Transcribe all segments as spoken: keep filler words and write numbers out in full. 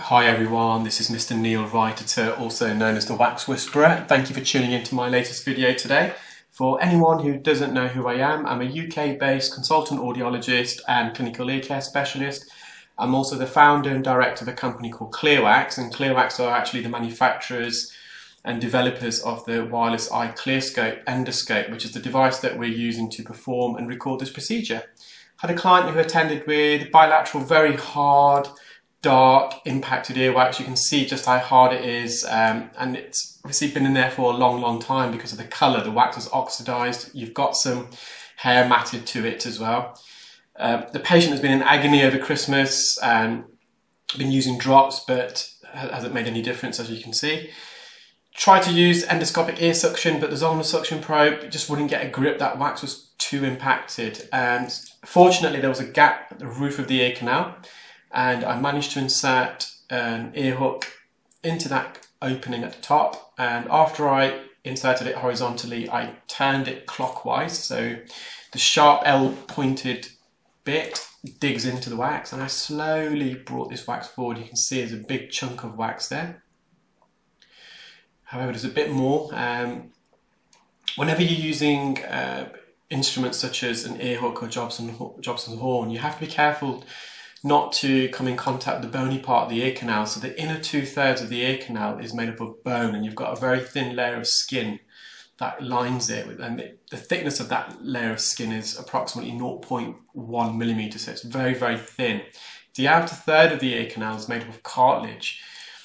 Hi everyone, this is Mr Neel Raithatha, also known as the Wax Whisperer. Thank you for tuning in to my latest video today. For anyone who doesn't know who I am, I'm a U K-based consultant audiologist and clinical ear care specialist. I'm also the founder and director of a company called Clearwax, and Clearwax are actually the manufacturers and developers of the wireless eye clearscope endoscope, which is the device that we're using to perform and record this procedure. I had a client who attended with bilateral, very hard, dark, impacted earwax. You can see just how hard it is, um, and it's obviously been in there for a long, long time because of the colour. The wax is oxidised. You've got some hair matted to it as well. Uh, the patient has been in agony over Christmas and been using drops, but hasn't made any difference, as you can see. Tried to use endoscopic ear suction, but the Zollner suction probe just wouldn't get a grip. That wax was too impacted, and fortunately there was a gap at the roof of the ear canal, and I managed to insert an ear hook into that opening at the top, and after I inserted it horizontally I turned it clockwise, so the sharp L pointed bit digs into the wax, and I slowly brought this wax forward. You can see there's a big chunk of wax there. However, there's a bit more. Um, whenever you're using uh, instruments such as an ear hook or Jobson, Jobson Horne, you have to be careful not to come in contact with the bony part of the ear canal. So the inner two thirds of the ear canal is made up of bone, and you've got a very thin layer of skin that lines it, and the, the thickness of that layer of skin is approximately zero point one millimeters, so it's very, very thin. The outer third of the ear canal is made up of cartilage,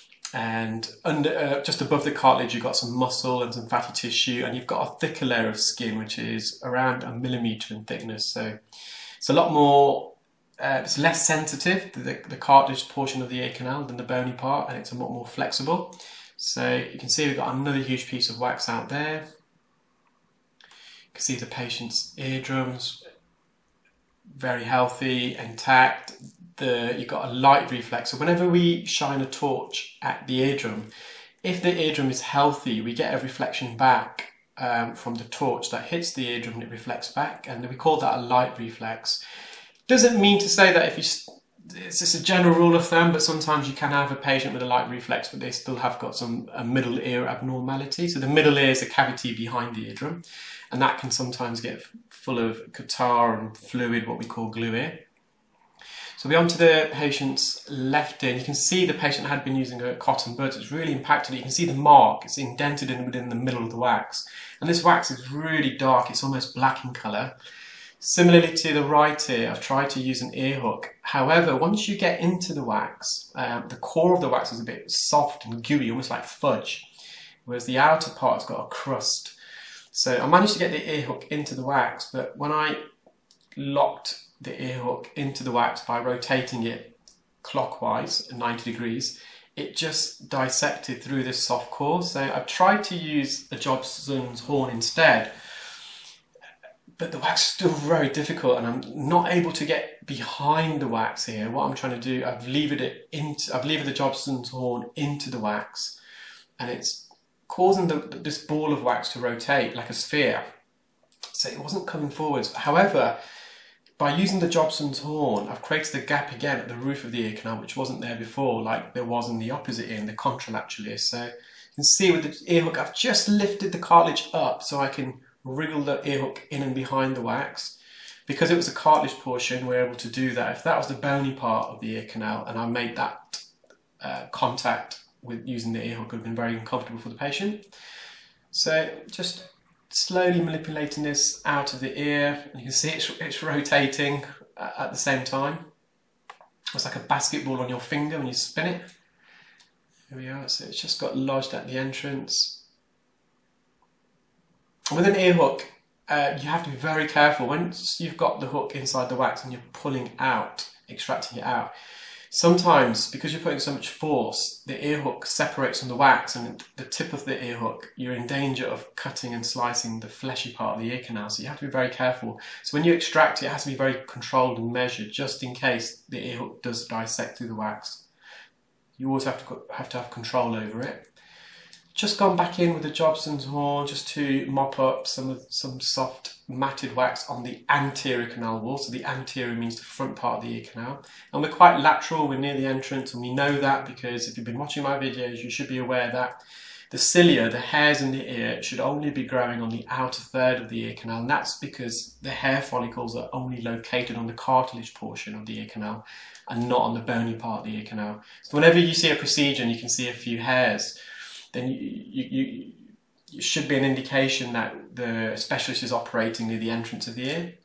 and under, uh, just above the cartilage you've got some muscle and some fatty tissue, and you've got a thicker layer of skin which is around a millimeter in thickness. So it's a lot more, uh, it's less sensitive, the, the cartilage portion of the ear canal, than the bony part, and it's a lot more flexible. So you can see we've got another huge piece of wax out there. You can see the patient's eardrums, very healthy, intact. The, you've got a light reflex, so whenever we shine a torch at the eardrum, if the eardrum is healthy, we get a reflection back um, from the torch that hits the eardrum and it reflects back, and we call that a light reflex. Doesn't mean to say that if you, it's just a general rule of thumb, but sometimes you can have a patient with a light reflex but they still have got some a middle ear abnormality. So the middle ear is a cavity behind the eardrum, and that can sometimes get full of catarrh and fluid, what we call glue ear. So we're on to the patient's left ear. You can see the patient had been using a cotton bud. It's really impacted it. You can see the mark. It's indented in within the middle of the wax. And this wax is really dark. It's almost black in colour. Similarly to the right ear, I've tried to use an ear hook. However, once you get into the wax, um, the core of the wax is a bit soft and gooey, almost like fudge, whereas the outer part's got a crust. So I managed to get the ear hook into the wax, but when I locked the ear hook into the wax by rotating it clockwise at ninety degrees, it just dissected through this soft core. So I've tried to use a Jobson Horne instead, but the wax is still very difficult, and I'm not able to get behind the wax here. What I'm trying to do, I've levered it into, I've levered the Jobson Horne into the wax, and it's causing the, this ball of wax to rotate like a sphere. So it wasn't coming forwards. However, by using the Jobson Horne, I've created a gap again at the roof of the ear canal, which wasn't there before, like there was in the opposite ear, in the contralateral ear. So you can see with the ear hook, I've just lifted the cartilage up so I can wriggle the ear hook in and behind the wax. Because it was a cartilage portion, we're able to do that. If that was the bony part of the ear canal and I made that uh, contact with using the ear hook, it would have been very uncomfortable for the patient. So just slowly manipulating this out of the ear, and you can see it's, it's rotating at the same time. It's like a basketball on your finger when you spin it. Here we are, so it's just got lodged at the entrance. With an ear hook, uh, you have to be very careful. Once you've got the hook inside the wax and you're pulling out, extracting it out, sometimes, because you're putting so much force, the ear hook separates from the wax, and the tip of the ear hook, you're in danger of cutting and slicing the fleshy part of the ear canal, so you have to be very careful. So when you extract it, it has to be very controlled and measured, just in case the ear hook does dissect through the wax. You always have to have, to have control over it. just gone back in with the Jobson Horne just to mop up some of some soft matted wax on the anterior canal wall. So the anterior means the front part of the ear canal. And we're quite lateral, we're near the entrance, and we know that because if you've been watching my videos, you should be aware that the cilia, the hairs in the ear, should only be growing on the outer third of the ear canal. And that's because the hair follicles are only located on the cartilage portion of the ear canal and not on the bony part of the ear canal. So whenever you see a procedure and you can see a few hairs, then you, you, you, it should be an indication that the specialist is operating near the entrance of the ear.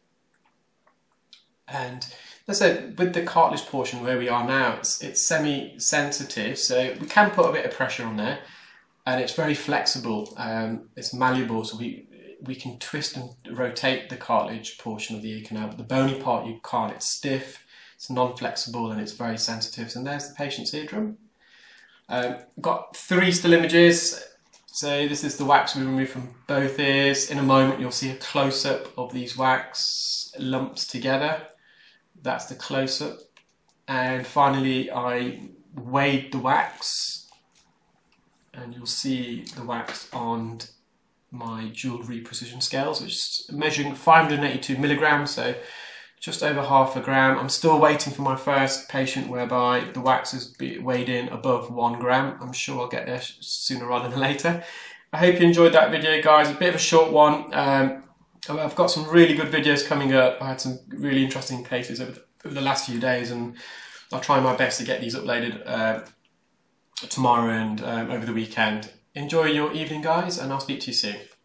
And as I said, with the cartilage portion where we are now, it's, it's semi-sensitive, so we can put a bit of pressure on there. And it's very flexible, um, it's malleable, so we, we can twist and rotate the cartilage portion of the ear canal, but the bony part you can't. It's stiff, it's non-flexible, and it's very sensitive. And there's the patient's eardrum. Um, got three still images. So this is the wax we removed from both ears. In a moment you'll see a close-up of these wax lumps together. That's the close-up. And finally I weighed the wax. And you'll see the wax on my jewellery precision scales, which is measuring five hundred eighty-two milligrams, so just over half a gram. I'm still waiting for my first patient whereby the wax is weighed in above one gram. I'm sure I'll get there sooner rather than later. I hope you enjoyed that video, guys. A bit of a short one. Um, I've got some really good videos coming up. I had some really interesting cases over the, over the last few days, and I'll try my best to get these uploaded uh, tomorrow and um, over the weekend. Enjoy your evening, guys, and I'll speak to you soon.